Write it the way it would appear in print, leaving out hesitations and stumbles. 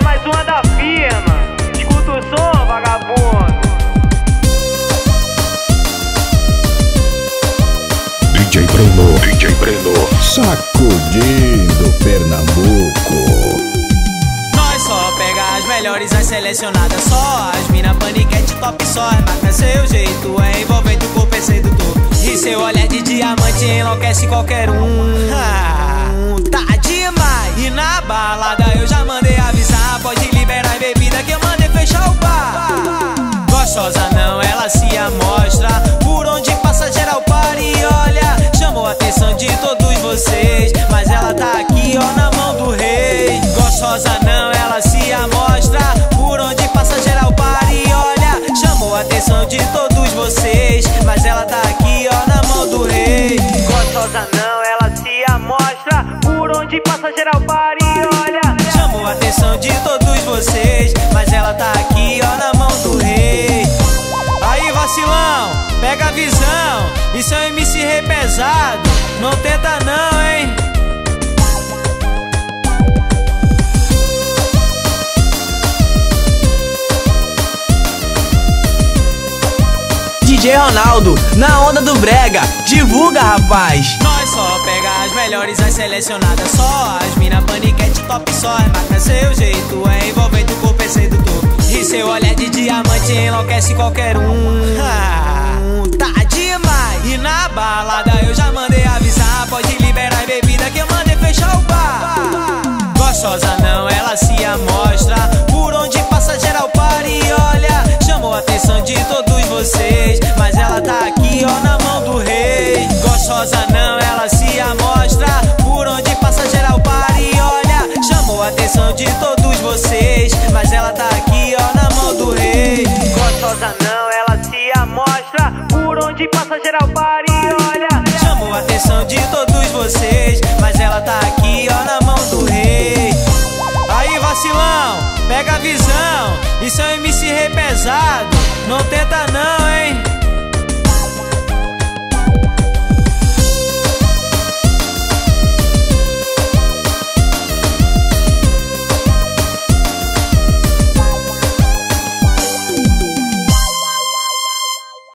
mais uma da firma. Escuta o som, vagabundo. DJ Breno, sacudindo Pernambuco. Nós só pega as melhores, as selecionadas. Só as mina paniquete top, só mata seu jeito, é envolvente, o corpo é sedutor. E seu olhar de diamante enlouquece qualquer um. Tá demais. E na balada eu já mandei avisar, pode liberar bebida que eu mandei fechar o bar. Gostosa não, ela se amostra, por onde passa geral para e olha. Chamou a atenção de todos vocês, mas ela tá aqui ó na mão do rei. Gostosa não, ela se amostra, por onde passa geral para e olha. Chamou a atenção de todos vocês, mas ela tá aqui ó na mão do rei. Gostosa não, ela se amostra, por onde passa geral para e olha. Chamou a atenção de todos vocês, mas ela tá aqui ó na mão do rei. Aí vacilão, pega a visão, isso é um MC repesado, não tenta não, hein. DJ Ronaldo, na onda do brega, divulga rapaz. Nós só pega as melhores, as selecionadas. Só as mina paniquete top, só mata seu jeito, é envolvente, o corpo é sedutor. E seu olhar de diamante enlouquece qualquer um. Tá demais. E na balada eu já mandei avisar, pode liberar bebida que eu mandei fechar o bar. Gostosa não, ela se amostra, por onde passa geral para e olha. Chamou a atenção de todos vocês, mas ela tá aqui ó na mão do rei. Gostosa não, ela se amostra, por onde passa geral para e olha. Chamou a atenção de todos vocês, mas ela tá aqui ó na mão do rei. Gostosa não, ela se amostra, por onde passa geral para e olha. Chamou a atenção de todos vocês, mas ela tá aqui ó na mão do rei. Aí vacilão, pega a visão, isso é um MC repesado, não tenta não, hein.